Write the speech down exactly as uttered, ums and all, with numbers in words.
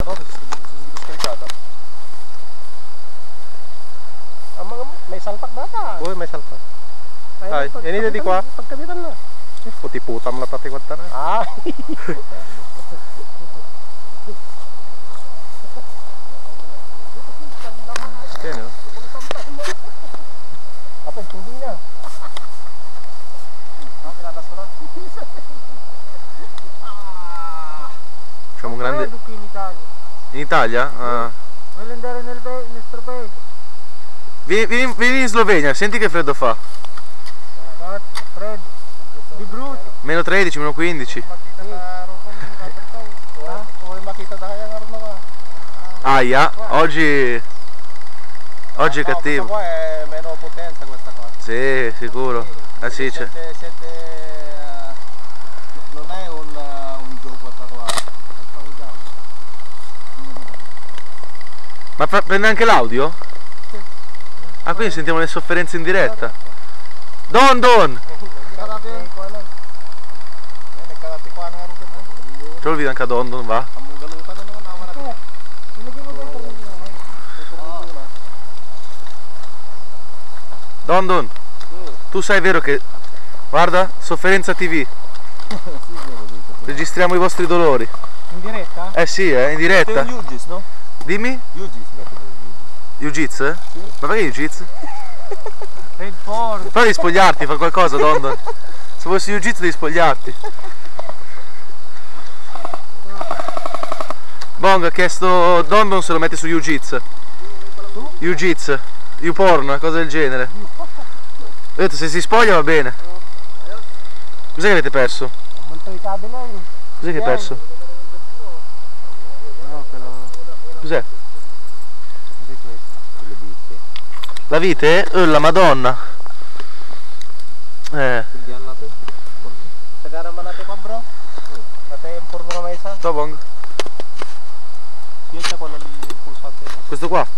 cosa si è subito scaricata. Ah, ma may salpak data. Uy, may salpak. Ay, yan di qua. Pagkabitan na. Puti putam la pati guarda na. Ah. Tieni, no? Apa hindi na. Ah, pinatas mo na. Facciamo un grande... in Italia. In Italia? Ah. Voglio andare nel nostro paese. Vieni, vieni, vieni in Slovenia, senti che freddo fa. Freddo. Di brutto. Meno tredici, meno quindici. Aia, oggi... Oggi è cattivo. Qua è meno potenza questa qua. Sì, sicuro. Eh sì, c'è. Non è un, un gioco questa qua. Ma prende anche l'audio? Sì. Ah, quindi sentiamo le sofferenze in diretta. Don Don! C'ho il video anche a Don Don, va? Don Don, tu sai vero che... Guarda, Sofferenza T V. Registriamo i vostri dolori. In diretta? Eh sì, eh, in diretta. È un Jiu-Jitsu, no? Dimmi? Jiu-Jitsu? Eh? Ma perché Jiu-Jitsu? Red Force. Però devi spogliarti, fa qualcosa, Don Don. Se fossi Jiu-Jitsu devi spogliarti. Bong ha chiesto Don Don se lo mette su Jiu-Jitsu. Jiu-Jitsu, YouPorn, cosa del genere. Ho detto se si spoglia va bene. Cos'è che avete perso? Cos'è che hai perso? Cos'è? La vite? Oh, la Madonna. Eh. Sekarang natin pa bro. Natin yung porno na may isa. Ciao Bong. Yun siya ko lang yung pulsante. Questo qua?